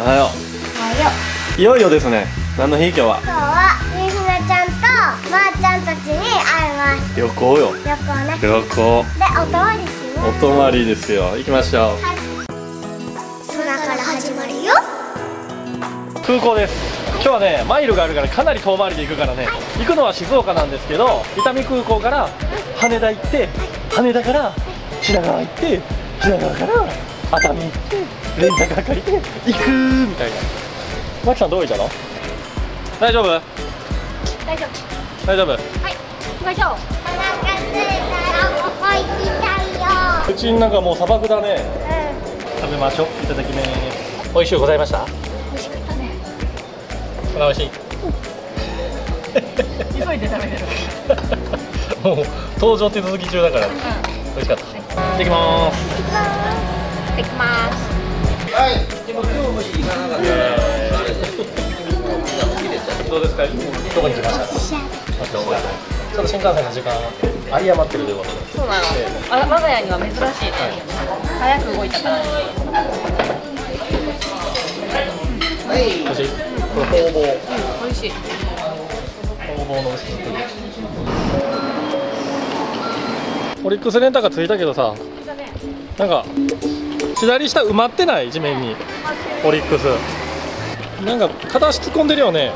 おはよう。いよいよですね。何の日今日は？ 今日はゆうひなちゃんとまーちゃんたちに会います。 旅行よ。 旅行ね。 旅行。 で、お泊まりしよう。 お泊まりですよ。行きましょう。 はい。空から始まるよ。 空港です。今日はね、マイルがあるからかなり遠回りで行くからね、行くのは静岡なんですけど、伊丹空港から羽田行って、羽田から品川行って、品川から熱海行ってレンタカー借りて行くみたいな。マキさんどういたの？大丈夫？ 大丈夫。 大丈夫？ はい、行きましょう。お腹空いたらここ行きたいよ。 うちの中もう砂漠だね。食べましょう。いただきます。美味しゅうございました？ 美味しかったね。 これ美味しい。 急いで食べてる。 もう登場手続き中だから、美味しかった。いってきます。 行きます。 はい。どうですか？どこに来ました？ちょっと新幹線の時間有り余ってるということで。 そうなの。我が家には珍しいね。早く動いたから。 美味しい。これホウボウ。 美味しい。 ホウボウの牛。オリックスレンタカーついたけどさ、なんか左下埋まってない？地面にオリックスなんか片足突っ込んでるよね。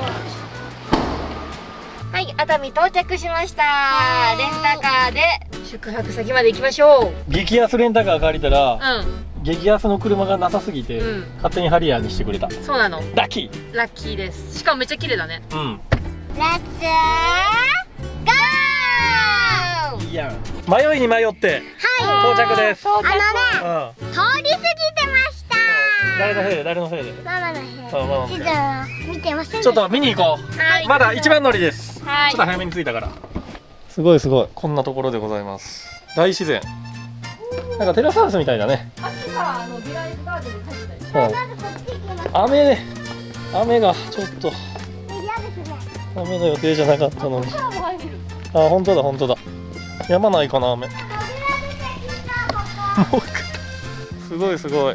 はい、熱海到着しました。レンタカーで宿泊先まで行きましょう。 激安レンタカー借りたら、 うん、 激安の車がなさすぎて、勝手にハリアーにしてくれた。 そうなの。 ラッキラッキーです。しかもめっちゃ綺麗だね。 ー。うん。 レッツゴー。 いいやん。迷いに迷って到着です。 あのね、 うん。 通り過ぎてました。 誰のせいで？誰のせいで？ ママの部屋。 ママのせいで。 じゃあ見てません。 ちょっと見に行こう。 はい。 まだ一番乗りです。ちょはいっと早めに着いたから。すごいすごい。こんなところでございます。大自然。なんかテラスハウスみたいだね。 あっちがビライズガーデンで入ってたり。 うん。 まずこっち行きます。 雨がちょっと嫌ですね。 雨の予定じゃなかったのに。 空も入ってる。 あ、本当だ本当だ。やまないかな雨。もうすごいすごい。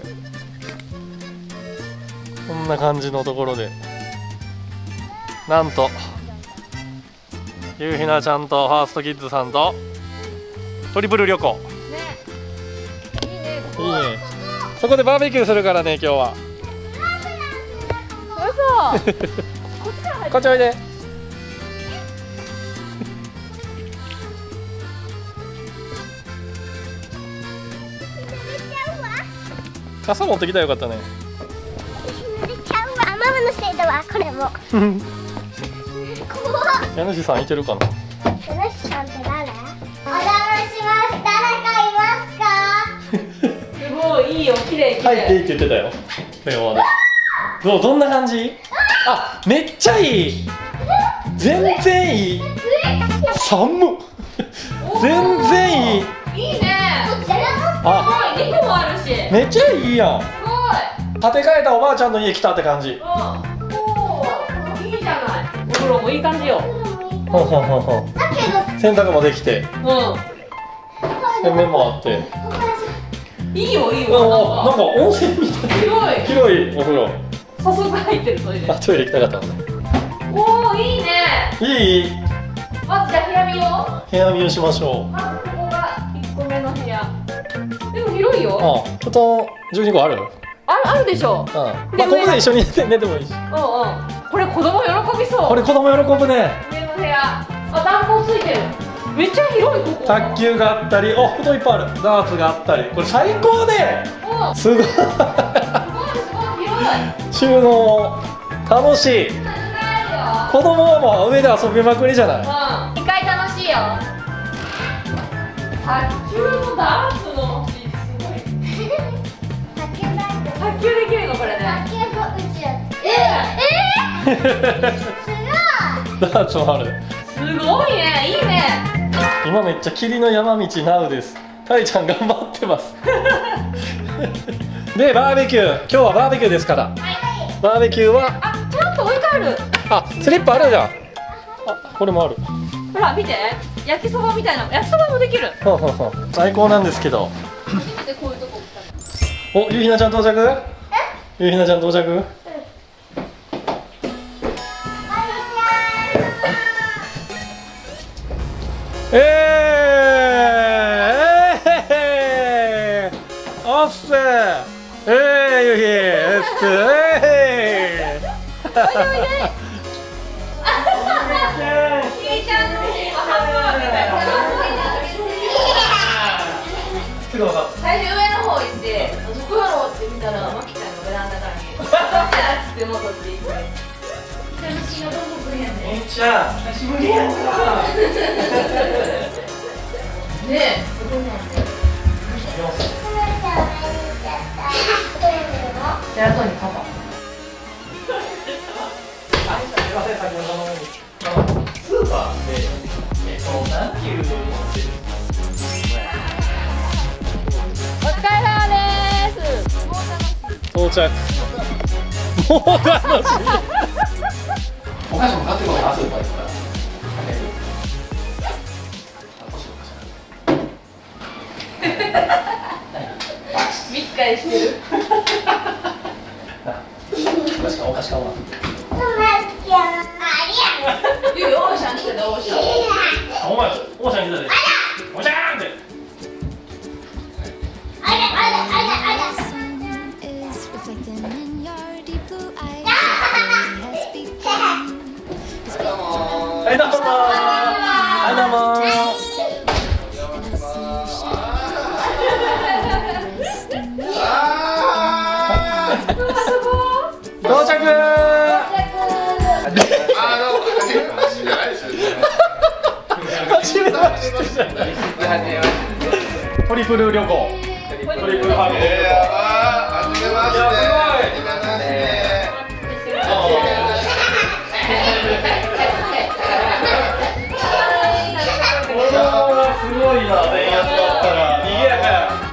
こんな感じのところで、なんとゆうひなちゃんとファーストキッズさんとトリプル旅行。 ね。いいね。 いいね。そこでバーベキューするからね今日は。 嘘。 こっちおいで。傘持ってきたらよかったね。 濡れちゃうわ。ママのせいだわ。これも。怖っ。 家主さんいてるかな。 家主さんって誰？お邪魔します。誰かいますか？ すごいいいよ。綺麗綺入っていい麗。 って言ってたよ。電話で。どんな感じ？あ、めっちゃいい。全然いい。寒っ。全然いい。 いいね。 あ、 すごい。2個もあるし。 めっちゃいいやん。 すごい。 建て替えたおばあちゃんの家来たって感じ。 おー、いいじゃない。お風呂もいい感じよ。 ほんほんほんほん。 だけど、 洗濯もできて、 う洗面もあって。 ん。いいよいいなんよ。 か温泉みたい。 広い。 広いお風呂。 早速入ってるトイレ。 あ、トイレ行きたかったのね。 おー、いいね。 いい。 まずじゃあ部屋見よ部屋見をしましょう。 う。まずここが1個目の部屋。でも広いよ。 あ、布団12個ある？ あるでしょ。 うん。まあここで一緒に寝てもいいし。 うんうん。これ子供喜びそう。 これ子供喜ぶね。 上の部屋。あ、暖房ついてる。めっちゃ広いここ。 卓球があったり、お、布団いっぱいある。ダーツがあったり、これ最高ね。 うん。 すごい。 すごい広い。 収納楽しい。子供はもう上で遊びまくりじゃない。 うん。2階楽しいよ。卓球のダーツのすごい。 卓球台で。 卓球できるのこれね。 卓球と宇宙。 ダーツもある。 すごいね。いいね。 今めっちゃ霧の山道ナウです。たいちゃん頑張ってますで、バーベキュー、今日はバーベキューですから、バーベキューはあ、ちゃんと置いてある。 あ、スリッパあるじゃん。あ、これもある。 ほら見て、焼きそばみたいな、焼きそばもできる。 ほんほんほん、最高なんですけど。 初めてこういうとこ来た。 お、ゆうひなちゃん到着？ゆうひなちゃん到着？ オッセゆひ最初上の方行ってどこやろうって見たらマキちゃんのベランダから見えてつって戻っていってめっちゃ久しぶりやんかねえで後にパパスーパーで何ていうのを持ってるお疲れ様です到着もう楽しいお菓子も買ってこいなスーパー行ったら密会してるお菓子買おうゆうオーシャン来てたオーシャンお前オーシャン来たでおしゃーんってはいどうもはいどうも到着トリプル旅行トリプルハーフすごいな、全員集まったら賑やかや。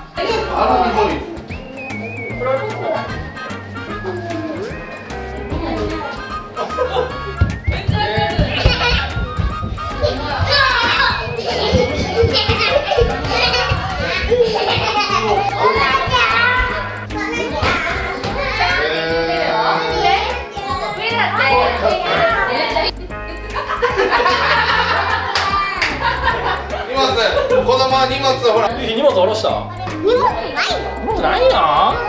子供は荷物ほら。 荷物下ろした。 荷物ないの？ 荷物ないな。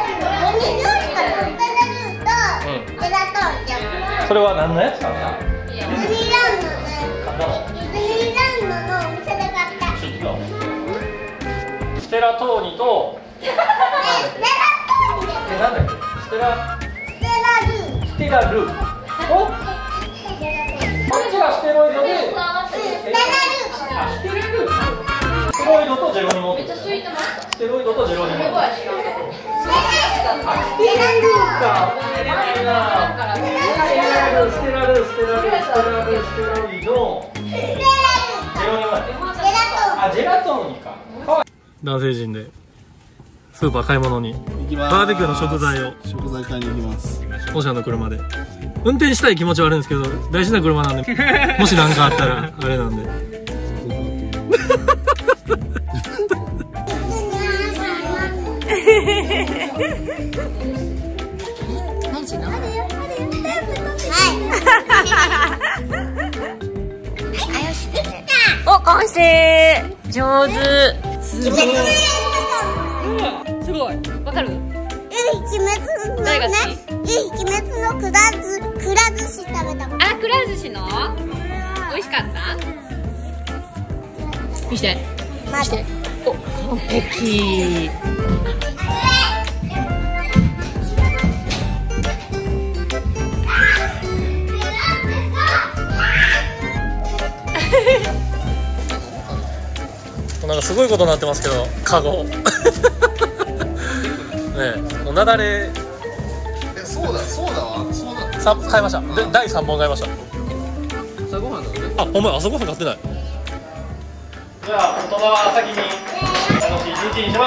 それは何のやつかな。 ディズニーランドで。ディズニーランドのお店で買った。 ステラトーニと。 ステラトーニ。 なんだっけ？ステラルー。お？こっちがステロイドで。ステロイドとジェロニモ。ステロイドとジェロニモ。ステラルのジェラトーニか。男性陣でスーパー買い物にバーベキューの食材買いに行きます。オーシャンの車で運転したい気持ちはあるんですけど大事な車なんでもし何かあったらあれなんで何しなお、完成上手すごいすごいわかる誰が好き鬼滅のくら寿司食べたことあ、くら寿司の美味しかった見して見してお、完璧なんかすごいことになってますけど、カゴねえ、もうなだれそうだ買いました。で、第3本買いました。 朝ごはんだね。 あ、ほんまや、朝ごはん買ってない。じゃあ、大人は先に楽しい一日にしましょう。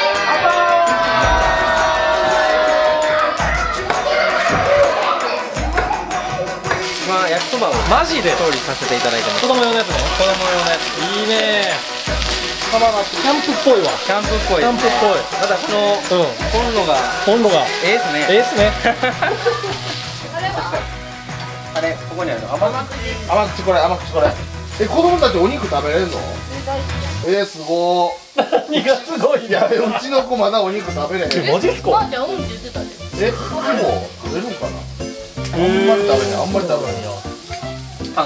まあ焼きそばをマジで調理させていただいてます。 子供用のやつね。 子供用のやつ。 いいね。キャンプっぽいわ。 キャンプっぽい。 キャンプっぽい。 またこのコンロが温度がええっすね。 ええっすね。 あれここにあるの甘口これ。 子供たちお肉食べれんの？すご何がすごいい。いや、うちの子まだお肉食べれへん。 マジっすか？ じゃあうんって言ってたで。 でも食べるんかな？あんまり食べない。あんまり食べない。 パン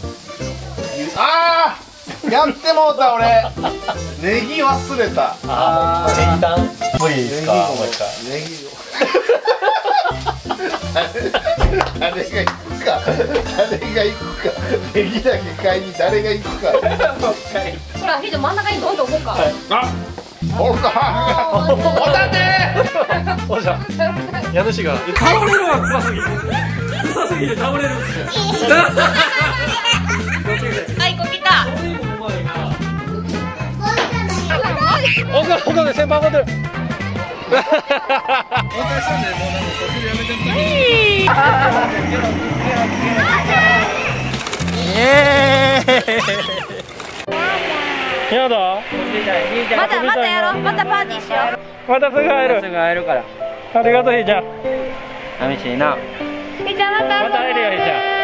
あー、やってもうた俺。ネギ忘れた。 ああ、ネギタン無理ですか？もう一回。 ネギを。誰が行くか。誰が行くか。ネギだけ買いに誰が行くか。 ほら、ヒデ真ん中にどんどん置こうか。 ほら。ホタテ。 おじゃん。家主が倒れるわ、臭すぎて。臭すぎて倒れる。 はい、こきた。 岡部先輩怒ってる。やだ。 またやろう。またパーティーしよう。 またすぐ会える。 すぐ会えるからありがとうひーちゃん。 寂しいなひーちゃんまた。 また会えるよひーちゃん。